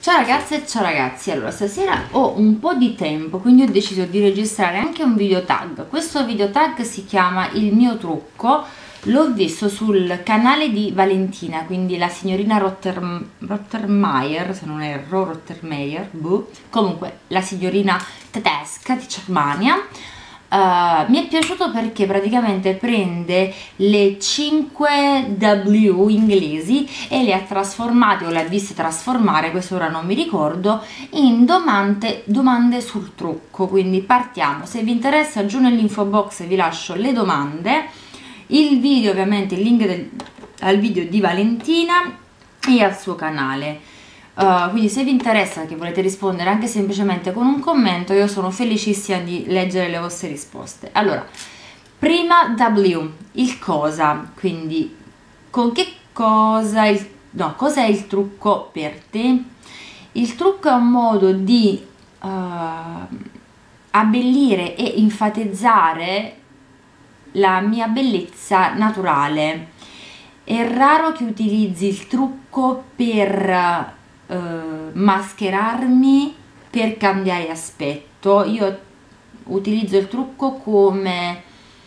Ciao ragazze e ciao ragazzi, allora stasera ho un po' di tempo, quindi ho deciso di registrare anche un video tag. Questo video tag si chiama Il mio trucco, l'ho visto sul canale di Valentina, quindi la signorina Rottermeier, se non erro, Rottermeier, boh. Comunque la signorina tedesca di Germania. Mi è piaciuto perché praticamente prende le 5 W inglesi e le ha trasformate o le ha viste trasformare, questo ora non mi ricordo, in domande sul trucco. Quindi partiamo. Se vi interessa, giù nell'info box vi lascio le domande, il video, ovviamente il link al video di Valentina e al suo canale. Quindi se vi interessa, che volete rispondere anche semplicemente con un commento, io sono felicissima di leggere le vostre risposte. Allora, prima W, il cosa, quindi con che cosa, cos'è il trucco per te? Il trucco è un modo di abbellire e enfatizzare la mia bellezza naturale. È raro che utilizzi il trucco per mascherarmi, per cambiare aspetto. Io utilizzo il trucco come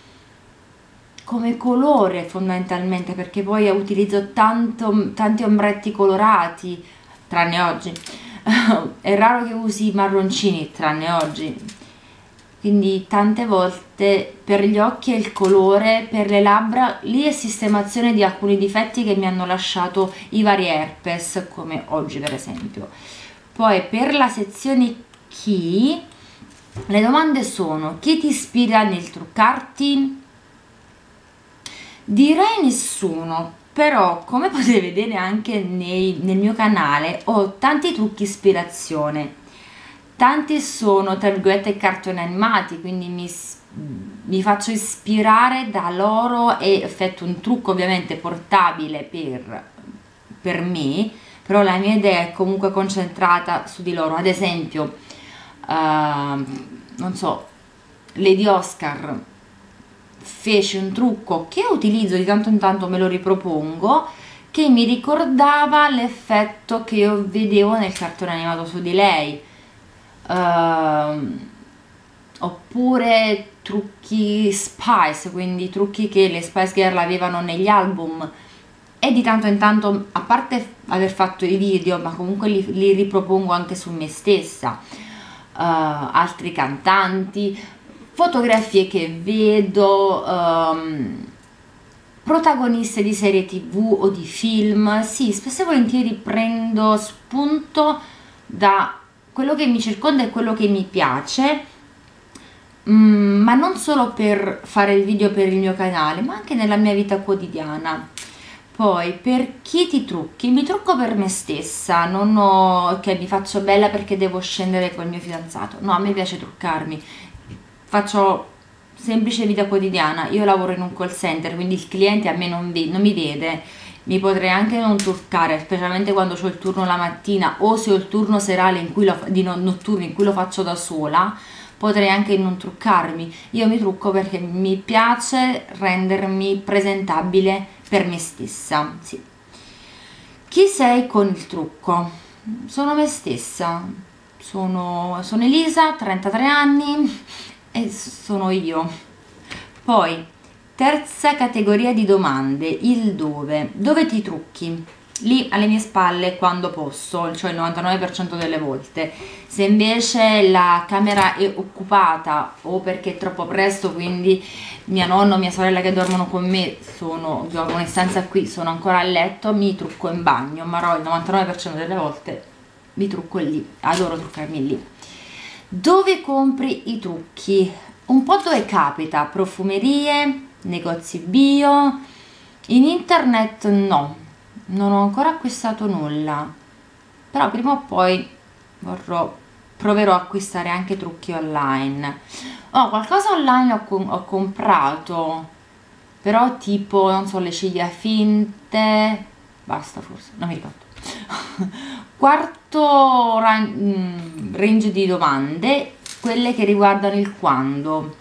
colore fondamentalmente, perché poi utilizzo tanti ombretti colorati, tranne oggi. È raro che usi i marroncini, tranne oggi. Quindi tante volte per gli occhi è il colore, per le labbra lì è sistemazione di alcuni difetti che mi hanno lasciato i vari herpes, come oggi per esempio. Poi per la sezione chi, le domande sono: chi ti ispira nel truccarti? Direi nessuno, però come potete vedere anche nel mio canale ho tanti trucchi ispirazione. Tanti sono tra virgolette cartoni animati, quindi mi faccio ispirare da loro e effettuo un trucco ovviamente portabile per me, però la mia idea è comunque concentrata su di loro. Ad esempio, non so, Lady Oscar fece un trucco che utilizzo di tanto in tanto, me lo ripropongo, che mi ricordava l'effetto che io vedevo nel cartone animato su di lei. Oppure trucchi Spice, quindi trucchi che le Spice Girl avevano negli album, e di tanto in tanto, a parte aver fatto i video, ma comunque li ripropongo anche su me stessa. Altri cantanti, fotografie che vedo, protagoniste di serie tv o di film. Sì, spesso e volentieri prendo spunto da quello che mi circonda e quello che mi piace, ma non solo per fare il video per il mio canale, ma anche nella mia vita quotidiana. Poi per chi ti trucchi? Mi trucco per me stessa, non ho che mi faccio bella perché devo scendere con il mio fidanzato. No, a me piace truccarmi, faccio semplice vita quotidiana. Io lavoro in un call center, quindi il cliente a me non mi vede. Mi potrei anche non truccare, specialmente quando ho il turno la mattina, o se ho il turno serale in cui notturno in cui lo faccio da sola, potrei anche non truccarmi. Io mi trucco perché mi piace rendermi presentabile per me stessa. Sì. Chi sei con il trucco? Sono me stessa, sono Elisa, 33 anni e sono io. Poi terza categoria di domande, il dove. Dove ti trucchi? Lì alle mie spalle quando posso, cioè il 99% delle volte. Se invece la camera è occupata o perché è troppo presto, quindi mia nonna o mia sorella che dormono con me dormono in stanza qui, sono ancora a letto, mi trucco in bagno, ma il 99% delle volte mi trucco lì, adoro truccarmi lì. Dove compri i trucchi? Un po' dove capita, profumerie, negozi bio, in internet no, non ho ancora acquistato nulla, però prima o poi proverò a acquistare anche trucchi online. Qualcosa online ho comprato, però tipo, non so, le ciglia finte, basta forse, non mi ricordo. Quarto range di domande, quelle che riguardano il quando.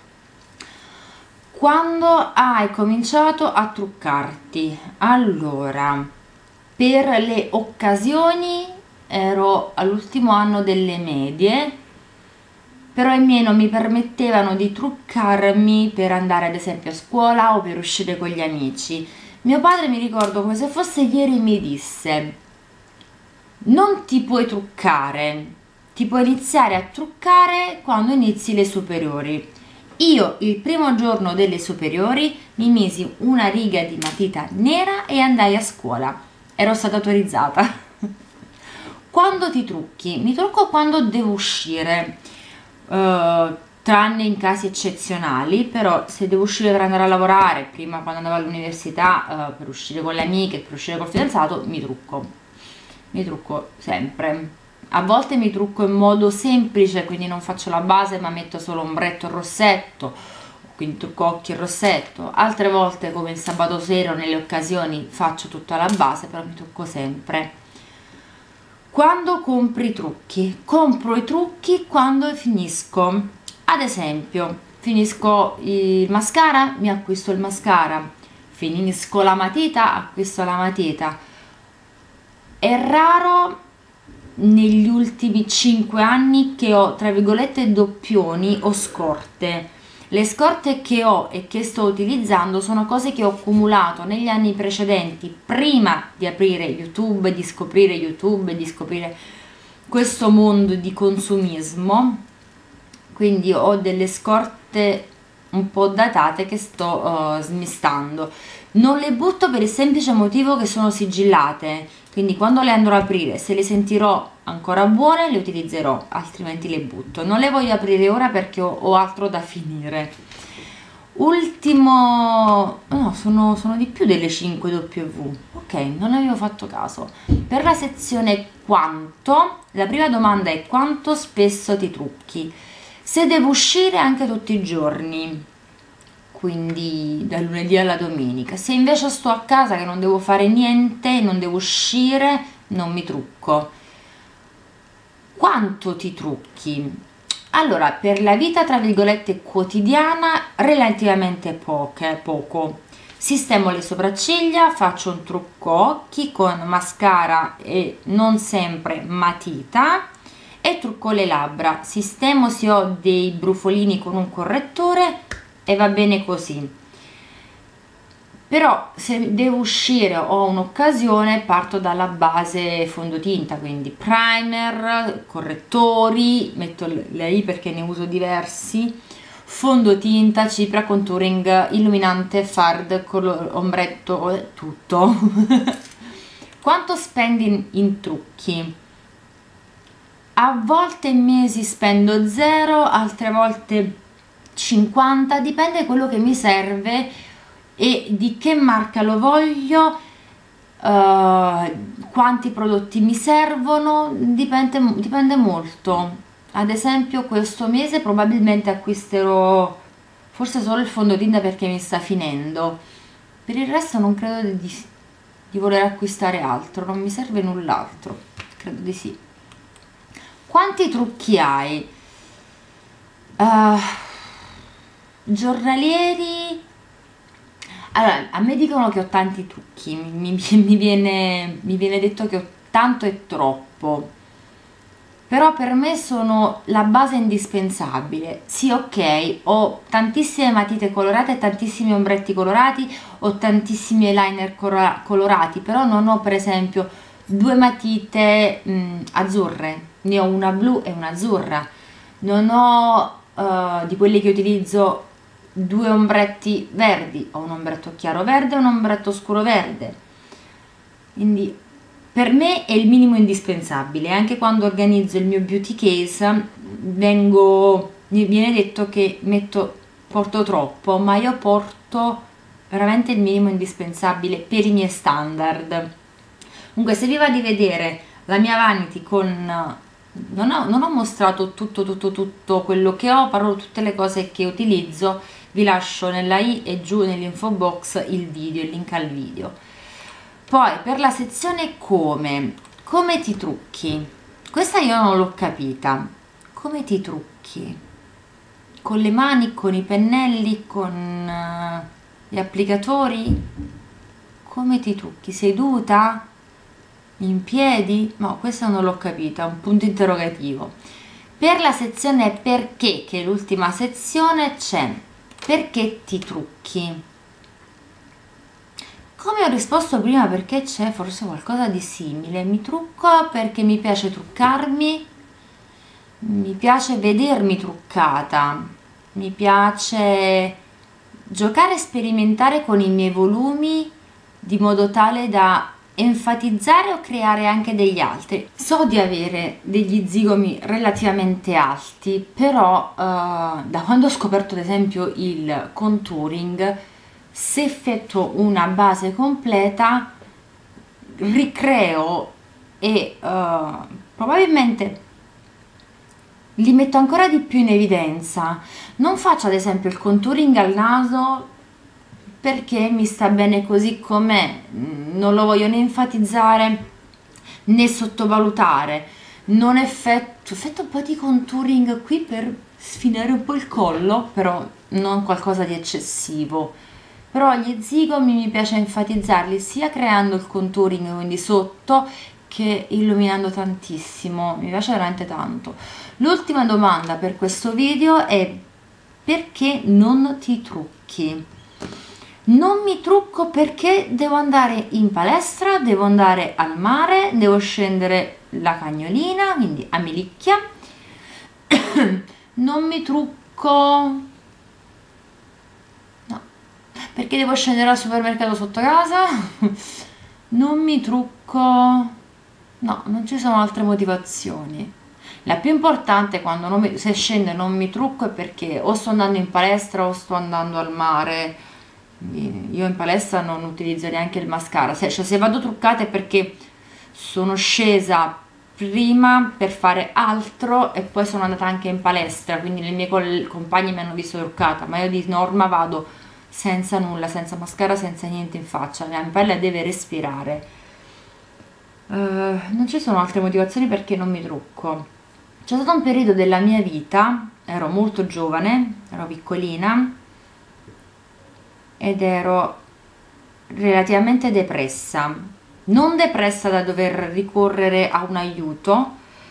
Quando hai cominciato a truccarti? Allora, per le occasioni ero all'ultimo anno delle medie, però i miei non mi permettevano di truccarmi per andare ad esempio a scuola o per uscire con gli amici. Mio padre, mi ricordo come se fosse ieri, mi disse: non ti puoi truccare, ti puoi iniziare a truccare quando inizi le superiori. Io il primo giorno delle superiori mi misi una riga di matita nera e andai a scuola. Ero stata autorizzata. Quando ti trucchi? Mi trucco quando devo uscire, tranne in casi eccezionali, però se devo uscire per andare a lavorare, prima quando andavo all'università, per uscire con le amiche, per uscire col fidanzato, mi trucco sempre. A volte mi trucco in modo semplice, quindi non faccio la base ma metto solo ombretto e rossetto, quindi trucco occhi e rossetto. Altre volte, come il sabato sera o nelle occasioni, faccio tutta la base, però mi trucco sempre. Quando compri i trucchi? Compro i trucchi quando finisco. Ad esempio, finisco il mascara, mi acquisto il mascara. Finisco la matita, acquisto la matita. È raro negli ultimi 5 anni che ho, tra virgolette, doppioni o scorte. Le scorte che ho e che sto utilizzando sono cose che ho accumulato negli anni precedenti, prima di aprire YouTube, di scoprire questo mondo di consumismo. Quindi ho delle scorte un po' datate che sto smistando. Non le butto per il semplice motivo che sono sigillate, quindi quando le andrò ad aprire, se le sentirò ancora buone, le utilizzerò, altrimenti le butto. Non le voglio aprire ora perché ho altro da finire. Ultimo, no, sono di più delle 5 W. Ok, non avevo fatto caso. Per la sezione quanto, la prima domanda è: quanto spesso ti trucchi? Se devo uscire anche tutti i giorni, quindi dal lunedì alla domenica. Se invece sto a casa che non devo fare niente, non devo uscire, non mi trucco. Quanto ti trucchi? Allora, per la vita tra virgolette quotidiana, relativamente poco. Sistemo le sopracciglia, faccio un trucco occhi con mascara e non sempre matita, e trucco le labbra. Sistemo se ho dei brufolini con un correttore e va bene così. Però se devo uscire o ho un'occasione, parto dalla base fondotinta, quindi primer, correttori, metto le I perché ne uso diversi, fondotinta, cipria, contouring, illuminante, fard, ombretto, tutto. Quanto spendi in trucchi? A volte in mesi spendo 0, altre volte 50, dipende da quello che mi serve e di che marca lo voglio, quanti prodotti mi servono, dipende molto. Ad esempio questo mese probabilmente acquisterò forse solo il fondotinta perché mi sta finendo, per il resto non credo di voler acquistare altro, non mi serve null'altro, credo di sì. Quanti trucchi hai? Giornalieri? Allora, a me dicono che ho tanti trucchi, mi viene detto che ho tanto e troppo, però per me sono la base indispensabile. Sì, ok, ho tantissime matite colorate e tantissimi ombretti colorati, ho tantissimi eyeliner colorati, però non ho per esempio due matite azzurre, ne ho una blu e una azzurra, non ho di quelli che utilizzo due ombretti verdi, ho un ombretto chiaro verde e un ombretto scuro verde, quindi per me è il minimo indispensabile. Anche quando organizzo il mio beauty case mi viene detto che porto troppo, ma io porto veramente il minimo indispensabile per i miei standard. Comunque, se vi va di vedere la mia vanity con non ho mostrato tutto quello che ho, parlo tutte le cose che utilizzo, vi lascio nella i e giù nell'info box il link al video. Poi per la sezione come ti trucchi, questa io non l'ho capita. Come ti trucchi? Con le mani, con i pennelli, con gli applicatori? Come ti trucchi? Seduta? In piedi? No, questa non l'ho capita, un punto interrogativo. Per la sezione perché, che è l'ultima sezione, c'è perché ti trucchi. Come ho risposto prima, perché c'è forse qualcosa di simile. Mi trucco perché mi piace truccarmi, mi piace vedermi truccata, mi piace giocare e sperimentare con i miei volumi di modo tale da enfatizzare o creare anche degli altri. So di avere degli zigomi relativamente alti, però da quando ho scoperto ad esempio il contouring, se effettuo una base completa, ricreo e probabilmente li metto ancora di più in evidenza. Non faccio ad esempio il contouring al naso perché mi sta bene così com'è, non lo voglio né enfatizzare né sottovalutare. Non effetto un po' di contouring qui per sfinare un po' il collo, però non qualcosa di eccessivo. Però gli zigomi mi piace enfatizzarli sia creando il contouring, quindi sotto, che illuminando tantissimo, mi piace veramente tanto. L'ultima domanda per questo video è: perché non ti trucchi? Non mi trucco perché devo andare in palestra, devo andare al mare, devo scendere la cagnolina, quindi a Melicchia. Non mi trucco, no, perché devo scendere al supermercato sotto casa. Non mi trucco, no, non ci sono altre motivazioni. La più importante quando se scendo e non mi trucco è perché o sto andando in palestra o sto andando al mare. Io in palestra non utilizzo neanche il mascara, se vado truccata è perché sono scesa prima per fare altro e poi sono andata anche in palestra, quindi le mie compagne mi hanno visto truccata, ma io di norma vado senza nulla, senza mascara, senza niente in faccia, la mia pelle deve respirare. Non ci sono altre motivazioni perché non mi trucco. C'è stato un periodo della mia vita, ero molto giovane, ero piccolina ed ero relativamente depressa, non depressa da dover ricorrere a un aiuto,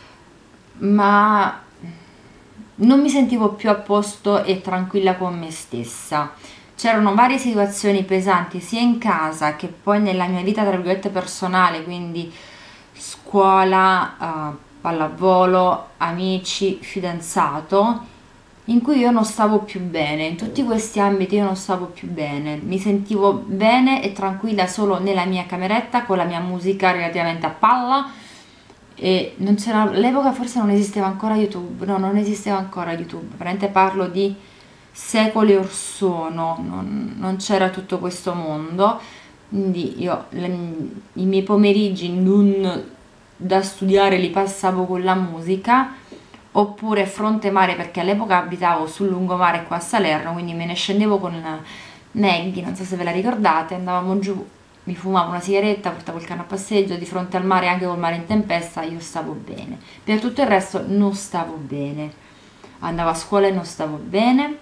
ma non mi sentivo più a posto e tranquilla con me stessa. C'erano varie situazioni pesanti sia in casa che poi nella mia vita tra virgolette personale, quindi scuola, pallavolo, amici, fidanzato, in cui io non stavo più bene. In tutti questi ambiti io non stavo più bene, mi sentivo bene e tranquilla solo nella mia cameretta con la mia musica relativamente a palla, e non c'era, all'epoca forse non esisteva ancora YouTube, no, non esisteva ancora YouTube, veramente parlo di secoli or sono, non c'era tutto questo mondo, quindi io i miei pomeriggi non da studiare li passavo con la musica, oppure fronte mare, perché all'epoca abitavo sul lungomare qua a Salerno, quindi me ne scendevo con Maggie, non so se ve la ricordate, andavamo giù, mi fumavo una sigaretta, portavo il cane a passeggio di fronte al mare, anche col mare in tempesta, io stavo bene. Per tutto il resto non stavo bene, andavo a scuola e non stavo bene,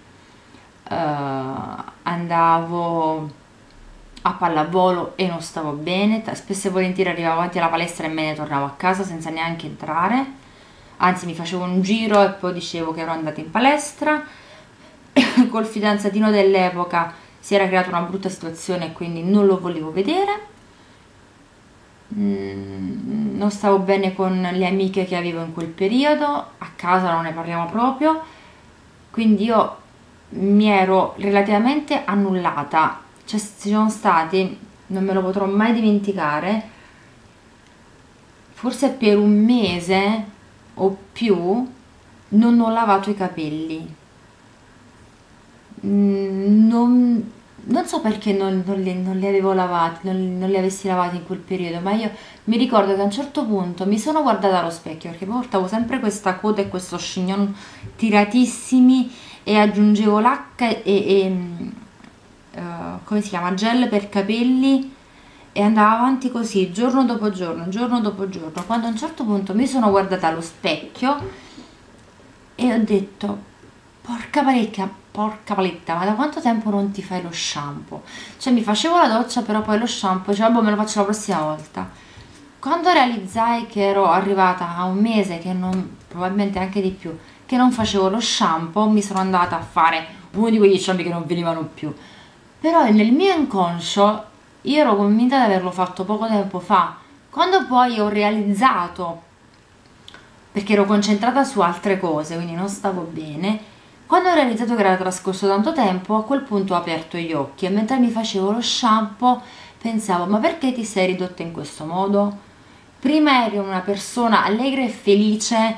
andavo a pallavolo e non stavo bene, spesso e volentieri arrivavo avanti alla palestra e me ne tornavo a casa senza neanche entrare, anzi mi facevo un giro e poi dicevo che ero andata in palestra. Col fidanzatino dell'epoca si era creata una brutta situazione e quindi non lo volevo vedere. Non stavo bene con le amiche che avevo in quel periodo, a casa non ne parliamo proprio, quindi io mi ero relativamente annullata. Ci sono stati, non me lo potrò mai dimenticare, forse per un mese o più non ho lavato i capelli. Non so perché non li avevo lavati, non li avessi lavati in quel periodo, ma io mi ricordo che a un certo punto mi sono guardata allo specchio, perché portavo sempre questa coda e questo chignon tiratissimi e aggiungevo lacca come si chiama, gel per capelli, e andavo avanti così giorno dopo giorno, giorno dopo giorno, quando a un certo punto mi sono guardata allo specchio e ho detto: porca paletta, ma da quanto tempo non ti fai lo shampoo? Cioè mi facevo la doccia, però poi lo shampoo, cioè, boh, me lo faccio la prossima volta. Quando realizzai che ero arrivata a un mese, che non, probabilmente anche di più, che non facevo lo shampoo, mi sono andata a fare uno di quegli shampoo che non venivano più. Però nel mio inconscio io ero convinta di averlo fatto poco tempo fa. Quando poi ho realizzato, perché ero concentrata su altre cose, quindi non stavo bene, quando ho realizzato che era trascorso tanto tempo, a quel punto ho aperto gli occhi e mentre mi facevo lo shampoo pensavo, ma perché ti sei ridotta in questo modo? Prima eri una persona allegra e felice,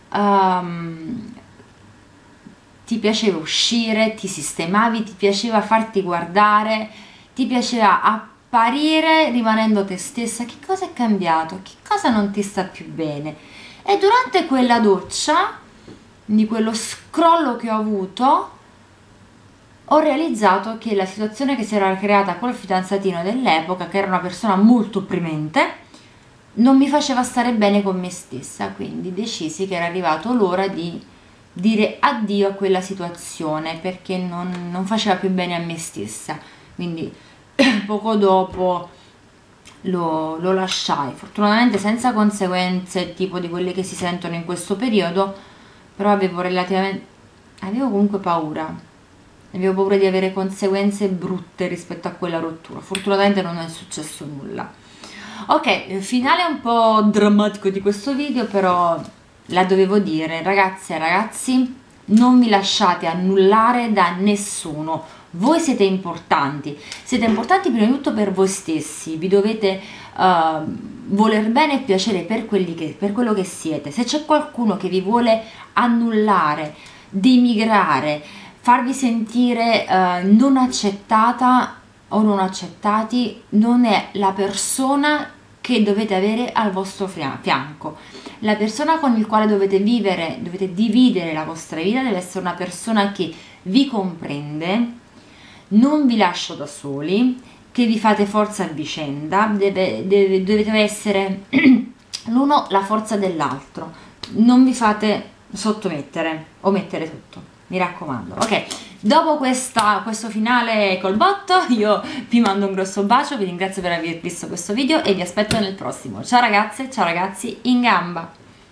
ti piaceva uscire, ti sistemavi, ti piaceva farti guardare, ti piaceva apparire rimanendo te stessa. Che cosa è cambiato? Che cosa non ti sta più bene? E durante quella doccia, di quello scrollo che ho avuto, ho realizzato che la situazione che si era creata col fidanzatino dell'epoca, che era una persona molto opprimente, non mi faceva stare bene con me stessa, quindi decisi che era arrivato l'ora di dire addio a quella situazione perché non faceva più bene a me stessa. Quindi poco dopo lo lasciai, fortunatamente senza conseguenze tipo di quelle che si sentono in questo periodo, però avevo comunque paura. Avevo paura di avere conseguenze brutte rispetto a quella rottura. Fortunatamente non è successo nulla. Ok, finale un po' drammatico di questo video, però la dovevo dire. Ragazze e ragazzi, non vi lasciate annullare da nessuno. Voi siete importanti prima di tutto per voi stessi, vi dovete voler bene e piacere per quello che siete. Se c'è qualcuno che vi vuole annullare, demigrare, farvi sentire non accettata o non accettati, non è la persona che dovete avere al vostro fianco. La persona con il quale dovete vivere, dovete dividere la vostra vita, deve essere una persona che vi comprende, non vi lascia da soli, che vi fate forza a vicenda, dovete essere l'uno la forza dell'altro, non vi fate sottomettere o mettere tutto, mi raccomando. Ok, dopo questo finale col botto io vi mando un grosso bacio, vi ringrazio per aver visto questo video e vi aspetto nel prossimo. Ciao ragazze, ciao ragazzi, in gamba!